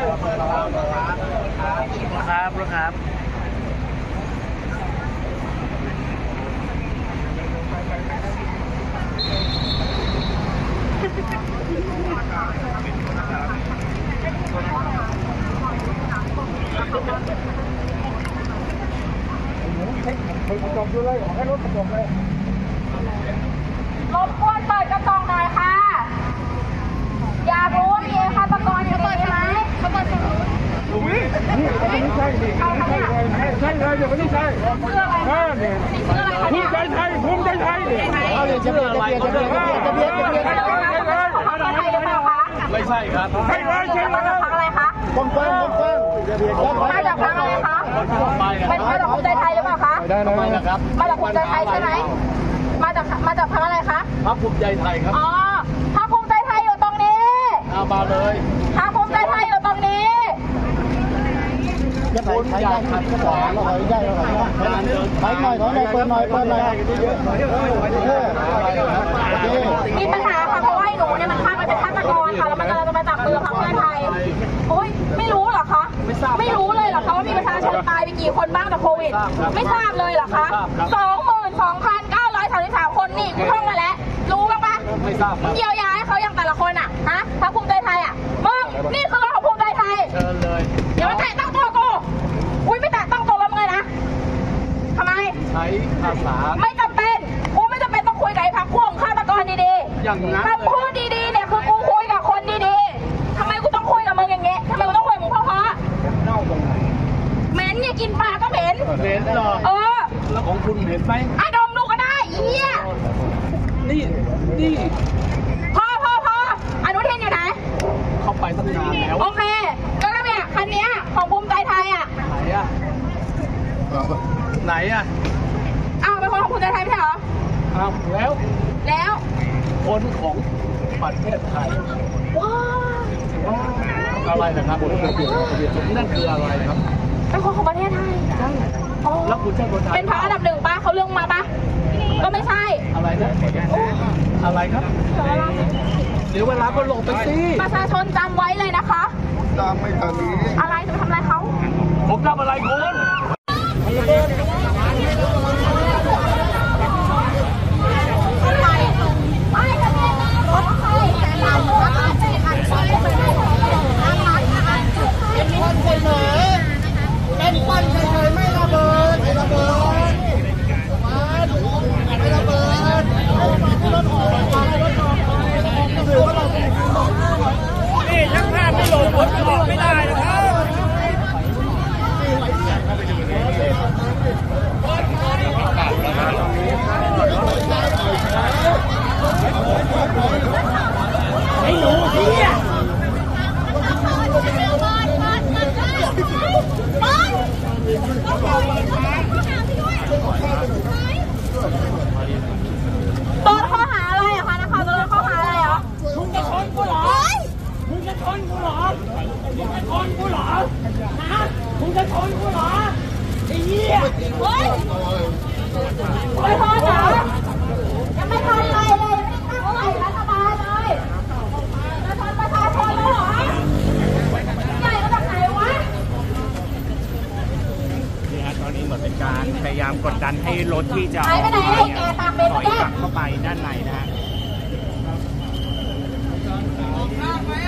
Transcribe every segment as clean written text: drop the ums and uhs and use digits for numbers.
ครับจบดูเลยให้รถจบเลยรบกวนเปิดกระจกหน่อยค่ะอยากรู้ว่ามีฆาตกรอยู่ในนี้ไหมเขาเปิดฝั่งนู้นนี่ไม่ใช่ดิใช่เลยเดี๋ยวไม่ใช่เสื้ออะไรคะนี่เสื้ออะไรคะเนี่ยภูมิใจไทยเอาเดี๋ยวชื่ออะไรไม่ใช่ครับใช่เลยใช่เลยมาจากพรรคอะไรคะมาจากพรรคอะไรคะเป็นมาจากภูมิใจไทยหรือเปล่าคะทำไมนะครับมาจากภูมิใจไทยใช่ไหมมาจากพรรคอะไรคะพรรคภูมิใจไทยครับอ๋อพรรคภูมิใจไทยอยู่ตรงนี้เอามาเลยพรรคภูมิใจไทยอยู่ตรงนี้จะพูดใหญ่ขัดขวางเราใหญ่เราไปหน่อยเปิดหน่อยมีปัญหาค่ะเพราะว่าหนูเนี่ยมันฆ่ามันเป็นฆาตกรค่ะแล้วมันจะมาจับมือพรรคเพื่อไทยโอ้ยไม่รู้เหรอคะไม่รู้เลยเหรอคะว่ามีประชาชนตายไปกี่คนบ้างจากโควิดไม่ทราบเลยเหรอคะ22,933 คนนี่กูท่องมาแล้วรู้บ้างปะไม่ทราบเยียวยาให้เขาอย่างแต่ละคนอ่ะฮะพรรคภูมิใจไทยอ่ะมึงนี่คือรถของภูมิใจไทยเชิญเลยอย่ามาแตะต้องตัวกูอุ้ยไม่แตะต้องตัวแล้วมึงเลยนะทำไมใช้ภาษาไม่จำเป็นกูไม่จำเป็นต้องคุยกับไอ้พรรคพวกฆาตกรดีๆอย่างนั้นคำพูดดีๆเนี่ยคือกูคุยกับคนดีๆทำไมกูต้องคุยกับมึงอย่างเงี้ยทำไมกูต้องคุยกับมึงเพราะเน่าตรงไหนเหม็นเนี่ยกินปลาก็เหม็นเหรอแล้วของคุณเห็นไหมไอ้ดมดูก็ได้เหี้ยนี่พออนุทินอยู่ไหนเข้าไปตั้งนานแล้วโอเคก็เนี่ยคันนี้ของภูมิใจไทยอ่ะไหนอ่ะอ้าวเป็นคนของภูมิใจไทยไม่ใช่เหรออ้าวแล้วคนของประเทศไทยว้าวอะไรนะครับนั่นคืออะไรครับเป็นคนของประเทศไทยแล้วคุณใช่คนไทยเป็นพรรคอันดับหนึ่งป้าเขาเรื่องมาป้าก็ไม่ใช่อะไรนะอะไรครับเดี๋ยวเวลาก็ลงไปสิประชาชนจำไว้เลยนะคะจำไม่ทันนี้อะไรจะทำอะไรเขาผมทำอะไรคุณโดนข้อหาอะไรอะคะนะคะโดนข้อหาอะไรเหรอมึงจะชนกูเหรอฮะมึงจะชนกูเหรอไอ้เหี้ยเฮ้ยไม่พอเหรอยังไม่ทันอะไรเลยไม่ตั้งใจรัฐบาลเลยจะชนประชาชนแล้วเหรอใหญ่มาจากไหนวะนี่ฮะตอนนี้เหมือนเป็นการพยายามกดดันให้รถที่จะถอยกลับเข้าไปด้านในนะฮะออกข้างไหม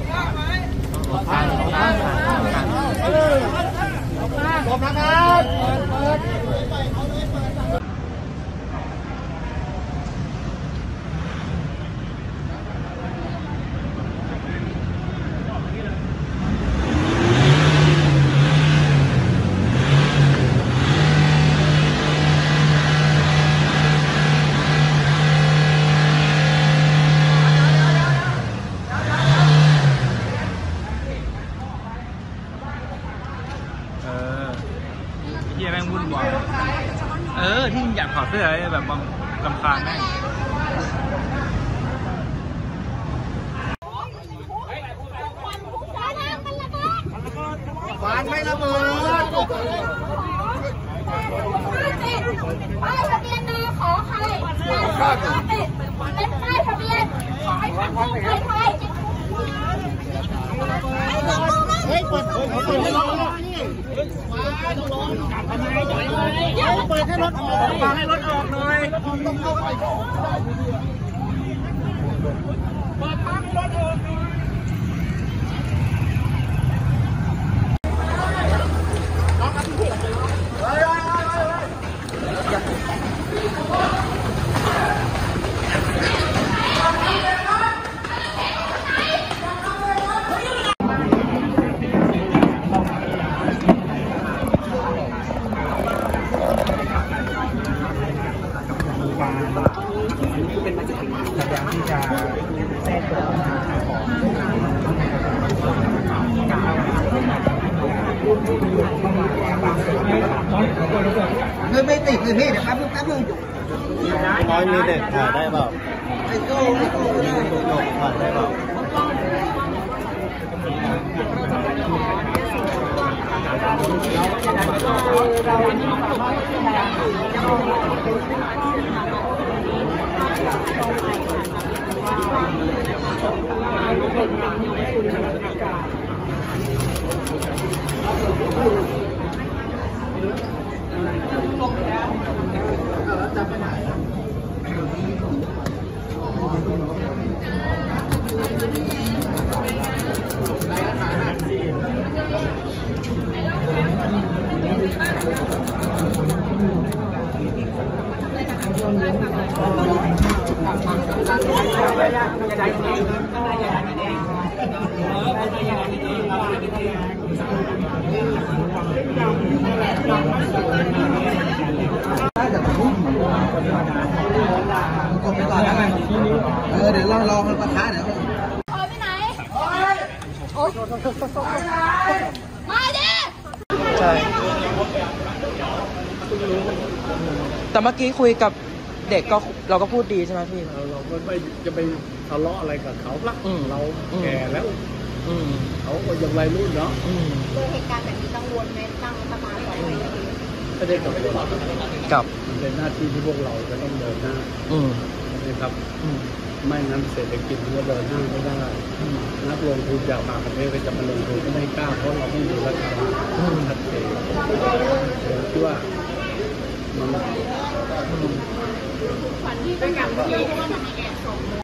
เฮียแม่งวุ่นวายที่อยากถอดเสื้อแบบบางกำคาญแม่งฟานไม่ระเบิดป้ายทะเบียนนาขอใครเป็นป้ายทะเบียนขอให้พรรคภูมิใจไทยเฮ้ยเปิดให้รถออกเปิดให้รถออกมาให้รถออกหน่อยเปิดทางให้รถออกไม่ติดเลยพี่เดี๋ยวแป๊บนึงน้อยมีเด็กถ่ายได้เปล่าไอ้โก้ถ่ายได้เปล่าเดี๋ยวลองมันประทะเดี๋ยวถอยไปไหนโอ๊ยมาดิใช่แต่เมื่อกี้คุยกับเด็กก็เราก็พูดดีใช่ไหมพี่เราก็ไม่จะไปทะเลาะอะไรกับเขาละเราแก่แล้วเขาก็ยังวัยรุ่นเนาะเจอเหตุการณ์แบบนี้กังวลไหมตั้งรัฐบาลต่อไปไม่ได้กังวลกับเป็นหน้าที่ที่พวกเราจะต้องเดินหน้านะครับไม่งั้นเศรษฐกิจมันก็เดินหน้าไม่ได้นักลงทุนจากต่างประเทศก็จะมาลงทุนก็ไม่กล้าเพราะเราไม่มีรัฐบาลชัดเจนผมคิดว่ามัน